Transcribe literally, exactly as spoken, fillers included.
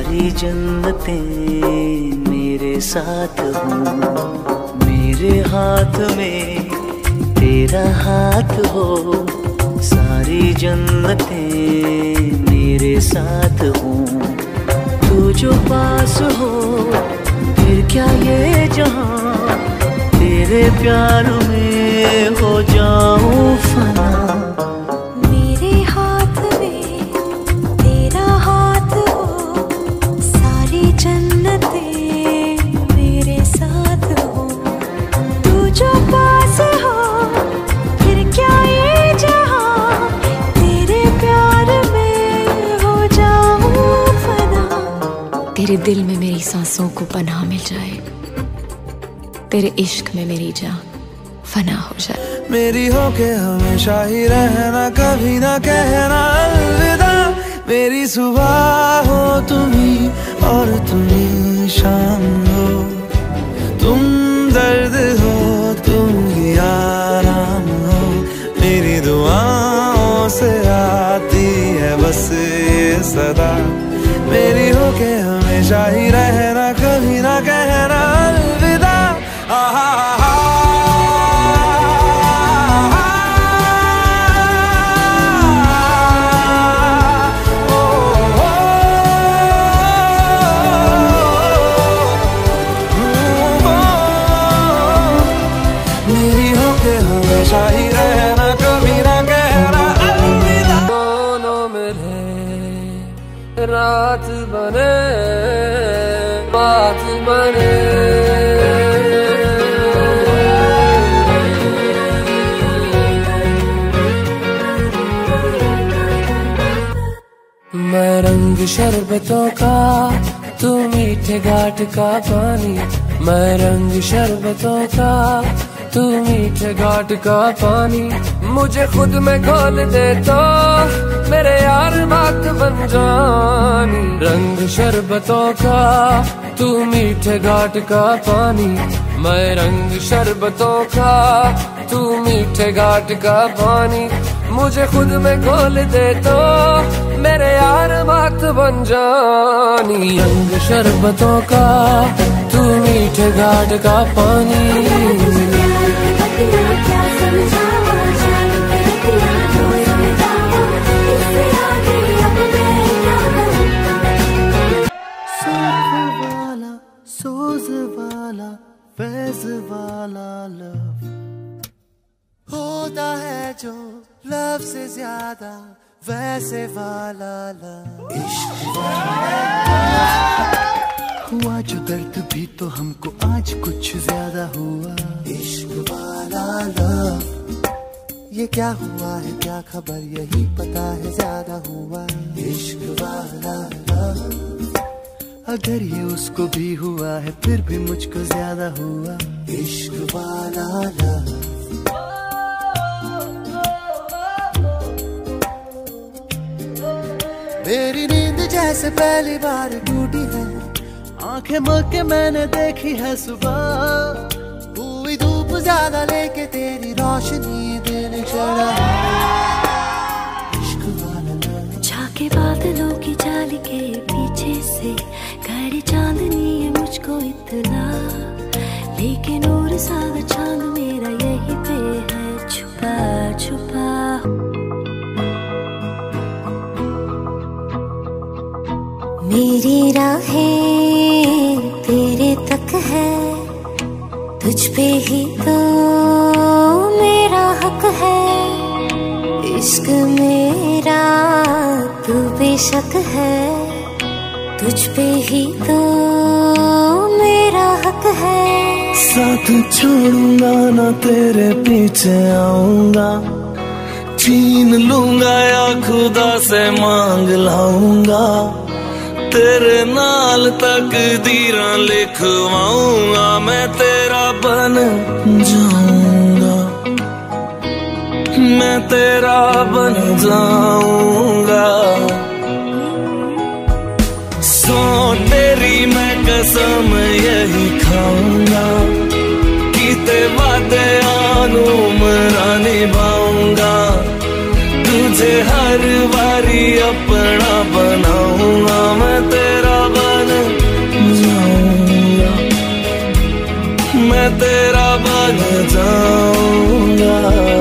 सारी जन्नतें मेरे साथ हो, मेरे हाथ में तेरा हाथ हो। सारी जन्नतें मेरे साथ हो, तू जो पास हो फिर क्या ये जहां, तेरे प्यार में हो जाऊं फना। मेरे हाथ में तेरा हाथ हो, सारी जन्नतें मेरे साथ हो। तू जो पास हो फिर क्या ये जहां, तेरे प्यार में हो जाऊं फना। तेरे दिल में मेरी सांसों को पनाह मिल जाए, तेरे इश्क में मेरी जान फना हो जाए। मेरी होके हमेशा ही रहना, कभी ना कहना अलविदा। मेरी सुबह हो तुम ही और तुम ही शाम हो, तुम दर्द हो तुम ही आराम हो। मेरी दुआओं से आती है बस ये सदा। मेरी होके हमेशा ही रहना, कभी ना कहना अलविदा। आहा हमेशा ही रहना, कभी ना कहना अलविदा। दोनों मिले रात बने बात बने। मैं रंग शरबतों का, तू मीठे घाट का पानी। मैं रंग शरबतों का, तू मीठे घाट का पानी। मुझे खुद में घोल दे तो मेरे यार बात बन जानी। रंग शरबतों का, तू मीठे घाट का पानी। मैं रंग शरबतों का, तू मीठे घाट का पानी। मुझे खुद में घोल दे तो मेरे यार बात बन जानी। रंग शरबतों का, तू मीठे घाट का पानी। सोज वाला फैज वाला लव होता है जो लव से ज्यादा वैसे वाला लव। इश्क वाला हुआ जो दर्द भी तो हमको आज कुछ ज्यादा हुआ। इश्क वाला लव ये क्या हुआ है क्या खबर, यही पता है ज्यादा हुआ। इश्क वाला लव अगर ये उसको भी हुआ है फिर भी मुझको ज्यादा हुआ। इश्क वाला लव मेरी नींद जैसे पहली बार टूटी है, आंखें मल के मैंने देखी है सुबह। हुई धूप ज्यादा लेके तेरी रोशनी देने चढ़ा। इश्क वाला लव झाके बादलों की जाली के पीछे से खड़ी चांदनी है मुझको इतना, लेकिन और सारा चांद मेरा यही पे है छुपा छुपा। मेरी राहें तेरे तक है, तुझ पे ही तो मेरा हक है। इश्क मेरा तू बेशक है, तुझ पे ही तो मेरा हक है। साथ छोड़ूंगा ना तेरे पीछे आऊंगा, छीन लूंगा या खुदा से मांग लाऊंगा। तेरे नाल तकदीरां लिखवाऊंगा, मैं तेरा बन जाऊंगा, मैं तेरा बन जाऊंगा। सो तेरी मैं कसम यही खाऊंगा, कीते वादे आनू मरा निभाऊंगा। तुझे हर बारी अपना बनाऊंगा, मैं तेरा मैं तेरा बन जाऊंगा।